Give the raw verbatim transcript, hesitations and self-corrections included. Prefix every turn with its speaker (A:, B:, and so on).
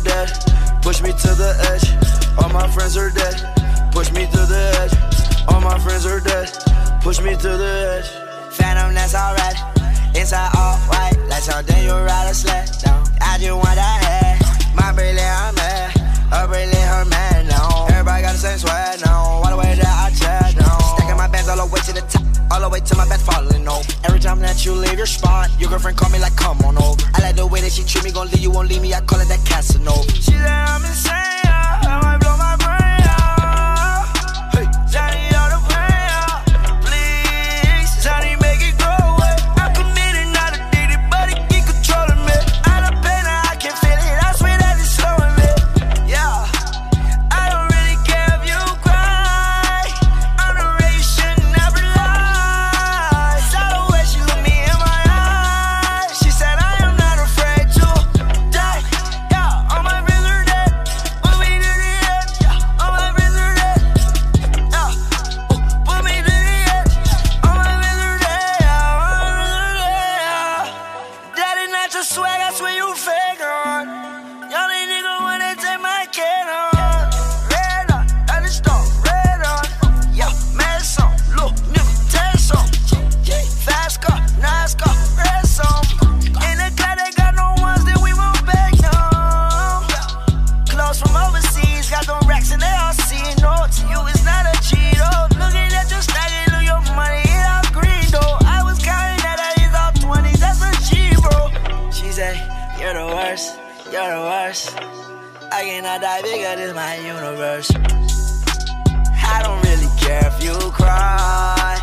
A: dead, push me to the edge. All my friends are dead, push me to the edge. All my friends are dead, push me to the edge.
B: Phantom, that's alright. Inside all white, like something you ride a sled down. I just want that head. My bracelet, I'm mad. Her bracelet, her man, no. Everybody got the same sweat, no. All the way that I chat, no. Stacking my bands all the way to the top, all the way to my bed falling over. Every time that you leave your spot, your girlfriend call me like, come on over. I like the way that she treat me, gon' leave you, won't leave me. I call it that Casanova. She said I'm insane, yeah. I might blow my brain out. Hey, Johnny, all the pain out. Please, Johnny, make it go away. I'm committed, not addicted, but it keep controlling me. I love pain, I can feel it. I swear that it's slowing me. Yeah, I don't really care if you cry. I'm the way you should never lie. Saw the way she looked me in my eyes. She said I am not afraid to die. Yeah, all my friends are dead. Put me to the edge. Yeah, all my friends are dead. Yeah, put me to the edge. All my friends are dead. Yeah, all my friends are dead. Yeah. That is not your swag, I swear you fake on. Y'all ain't nigga wanna take my can on. Red on, I just don't red on. Yeah, mad song, look, nigga, test on. Fast car, nice car, red song. In the car, they got no ones that we won't back down. Clothes from overseas, got them racks and they all see. No, to you it's not a cheat, oh. Looking at your stack, it look your money, it all green, though. I was counting that I is all twenties, that's a G, bro. She said, you're the worst, you're the worst. I cannot die bigger, this my universe. I don't really care if you cry.